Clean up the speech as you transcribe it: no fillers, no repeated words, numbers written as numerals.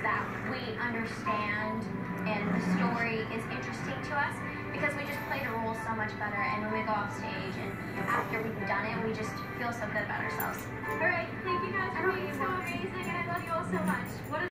that we understand and the story is interesting to us because we just play the roles so much better, and when we go off stage and after we've done it, we just feel so good about ourselves. All right, thank you guys for being so amazing, and I love you all so much. What a